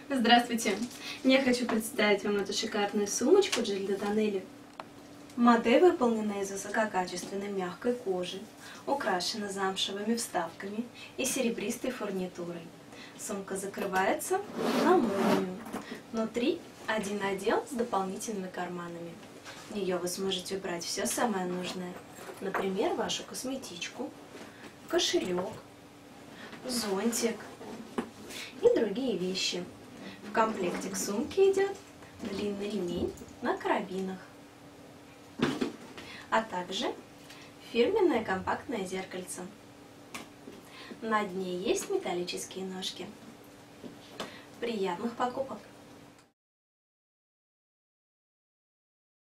Здравствуйте! Я хочу представить вам эту шикарную сумочку Gilles de Tonnelli. Модель выполнена из высококачественной мягкой кожи, украшена замшевыми вставками и серебристой фурнитурой. Сумка закрывается на молнию. Внутри один отдел с дополнительными карманами. В нее вы сможете убрать все самое нужное, например, вашу косметичку, кошелек, зонтик и другие вещи. В комплекте к сумке идет длинный ремень на карабинах, а также фирменное компактное зеркальце. На дне есть металлические ножки. Приятных покупок!